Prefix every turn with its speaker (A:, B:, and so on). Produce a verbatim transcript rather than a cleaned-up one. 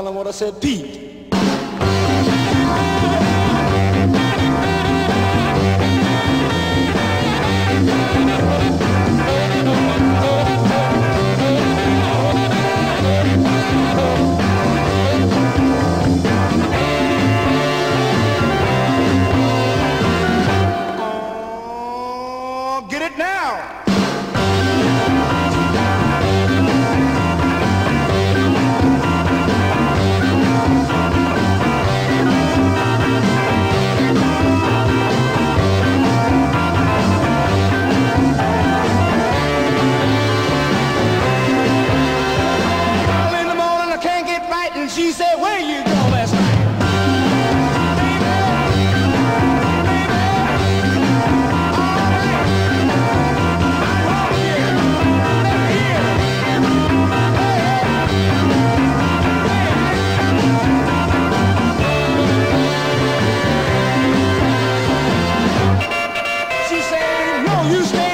A: tell him what I said, Pete. Oh, get it now. She said, where you go last night? Baby, baby, all right. I'm home here. Here. Hey, hey. She said, no, you stay.